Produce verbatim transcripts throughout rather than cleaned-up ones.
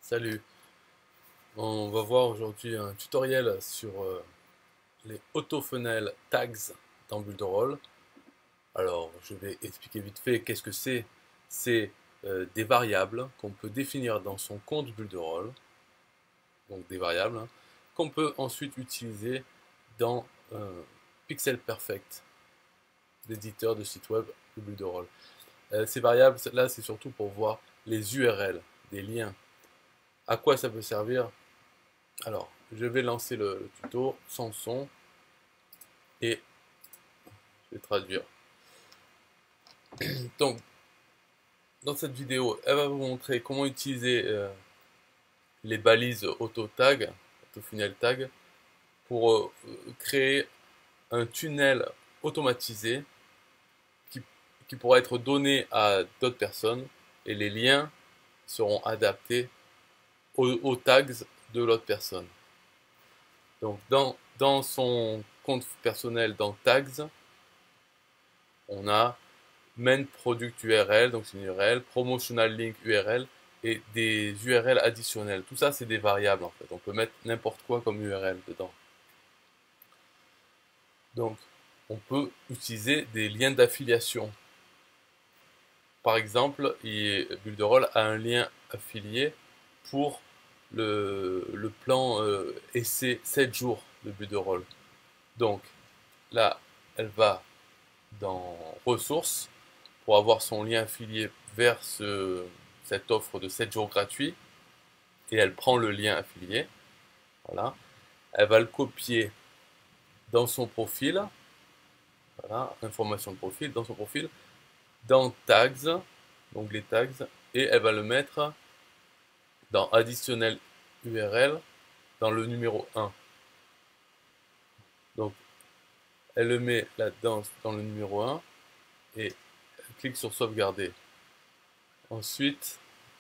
Salut, on va voir aujourd'hui un tutoriel sur euh, les autofunnel tags dans Builderall. Alors, je vais expliquer vite fait qu'est-ce que c'est. C'est euh, des variables qu'on peut définir dans son compte Builderall, donc des variables, hein, qu'on peut ensuite utiliser dans euh, Pixel Perfect, l'éditeur de site web de Builderall. Euh, ces variables, là, c'est surtout pour voir les U R L, des liens. À quoi ça peut servir? Alors, je vais lancer le, le tuto sans son et je vais traduire. Donc, dans cette vidéo, elle va vous montrer comment utiliser euh, les balises auto-tag, auto-funnel tag, pour euh, créer un tunnel automatisé qui, qui pourra être donné à d'autres personnes et les liens seront adaptés aux, aux tags de l'autre personne. Donc, dans, dans son compte personnel, dans Tags, on a main product U R L, donc c'est une U R L, promotional link U R L et des U R L additionnels. Tout ça, c'est des variables en fait. On peut mettre n'importe quoi comme U R L dedans. Donc, on peut utiliser des liens d'affiliation. Par exemple, Builderall a un lien affilié pour le, le plan euh, essai sept jours de Builderall. Donc, là, elle va dans ressources pour avoir son lien affilié vers ce, cette offre de sept jours gratuits et elle prend le lien affilié. Voilà. Elle va le copier dans son profil. Voilà, information de profil, dans son profil, dans tags, donc les tags, et elle va le mettre dans additionnel U R L dans le numéro un. Donc elle le met là-dedans dans le numéro un et elle clique sur sauvegarder. Ensuite,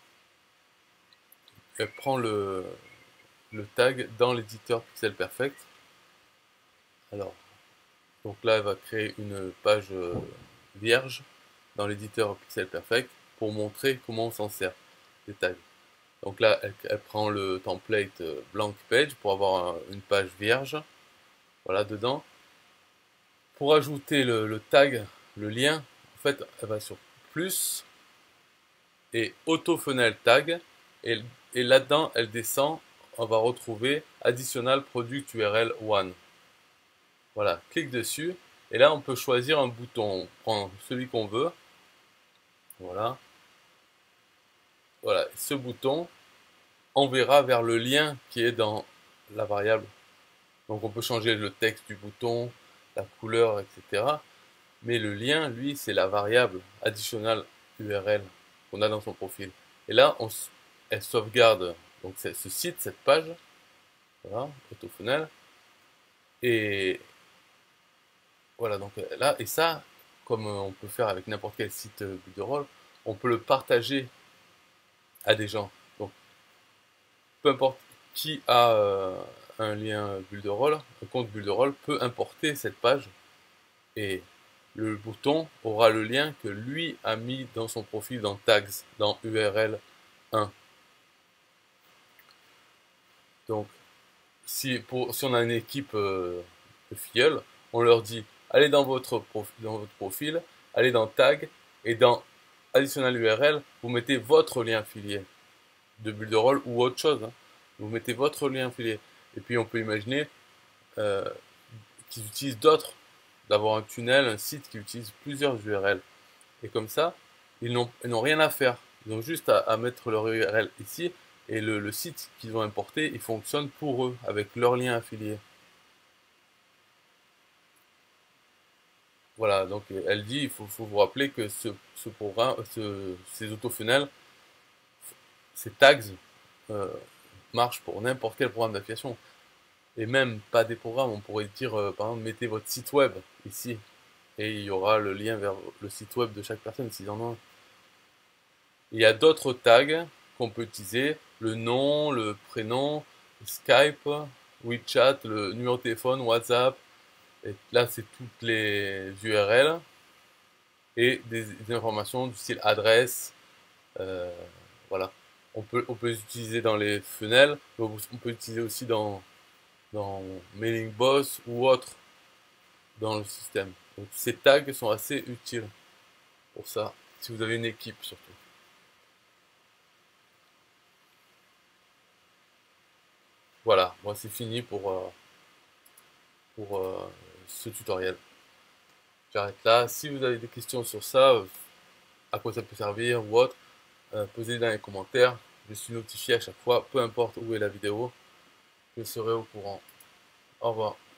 elle prend le, le tag dans l'éditeur Pixel Perfect. Alors, donc là, elle va créer une page euh, vierge dans l'éditeur Pixel Perfect pour montrer comment on s'en sert des tags. Donc là, elle, elle prend le template euh, blank page pour avoir un, une page vierge. Voilà, dedans. Pour ajouter le, le tag, le lien, en fait, elle va sur plus et auto funnel tag. Et, et là-dedans, elle descend. On va retrouver additional product U R L one. Voilà, clique dessus. Et là, on peut choisir un bouton. On prend celui qu'on veut. Voilà. Voilà, ce bouton enverra vers le lien qui est dans la variable. Donc on peut changer le texte du bouton, la couleur, et cetera. Mais le lien, lui, c'est la variable additionnelle U R L qu'on a dans son profil. Et là, on, elle sauvegarde donc ce site, cette page. Voilà, autofunnel. Et voilà, donc là, et ça, comme on peut faire avec n'importe quel site Builderall, on peut le partager à des gens. Donc, peu importe qui a euh, un lien Builderall, un compte Builderall, peut importer cette page et le bouton aura le lien que lui a mis dans son profil dans Tags, dans U R L un. Donc, si, pour, si on a une équipe euh, de filleuls, on leur dit allez dans votre, prof, dans votre profil, allez dans Tag et dans Additional U R L, vous mettez votre lien affilié de Builderall ou autre chose. Hein. Vous mettez votre lien affilié. Et puis on peut imaginer euh, qu'ils utilisent d'autres, d'avoir un tunnel, un site qui utilise plusieurs U R L. Et comme ça, ils n'ont rien à faire. Ils ont juste à, à mettre leur U R L ici et le, le site qu'ils ont importé, il fonctionne pour eux avec leur lien affilié. Voilà, donc elle dit, il faut, faut vous rappeler que ce, ce programme, ce, ces autofunnels, ces tags euh, marchent pour n'importe quel programme d'affiliation. Et même pas des programmes, on pourrait dire, euh, par exemple, mettez votre site web ici. Et il y aura le lien vers le site web de chaque personne s'ils en ont un. Il y a d'autres tags qu'on peut utiliser, le nom, le prénom, Skype, WeChat, le numéro de téléphone, WhatsApp. Et là, c'est toutes les U R L et des, des informations du style adresse. Euh, voilà. On On peut, on peut les utiliser dans les funnels, on peut l'utiliser aussi dans, dans Mailing Boss ou autre dans le système. Donc ces tags sont assez utiles pour ça, si vous avez une équipe surtout. Voilà, moi c'est fini pour, euh, pour euh, ce tutoriel. J'arrête là. Si vous avez des questions sur ça, euh, à quoi ça peut servir ou autre, euh, posez-les dans les commentaires. Je suis notifié à chaque fois, peu importe où est la vidéo, je serai au courant. Au revoir.